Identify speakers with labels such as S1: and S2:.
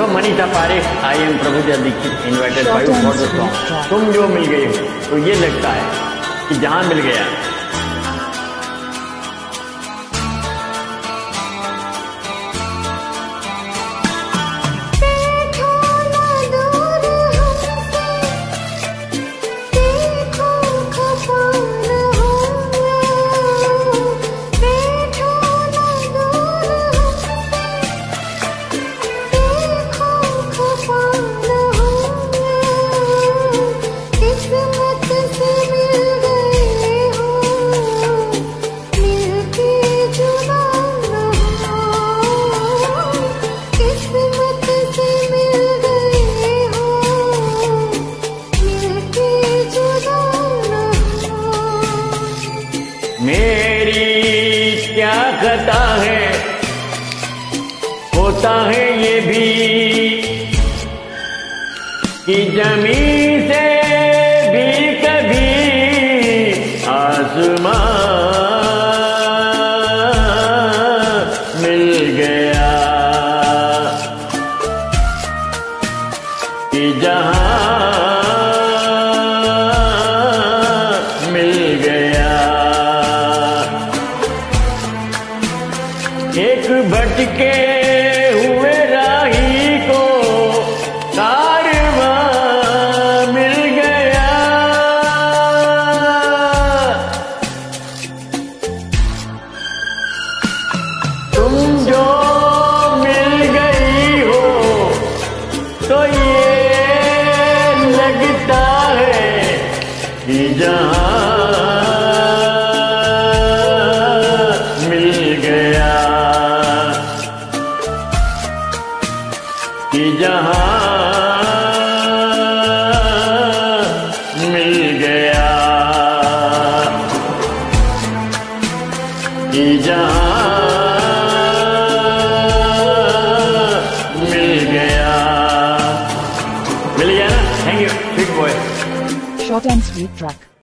S1: So Manisha Parekh, I am Prabhudev Dixit, invited by you for the song. तुम जो मिल गई हो, तो ये लगता है कि जहां मिल गया मेरी क्या खता है, होता है ये भी कि जमीन से भी कभी आसमां मिल गया, कि जहां मिल गया। एक भटके हुए राही को कारवां मिल गया, तुम जो मिल गई हो तो ये लगता है कि जहां मिल गया, कि जहां मिल गया, कि जहां मिल गया। मिल गया ना? Thank you, sweet boy.
S2: Short and sweet track.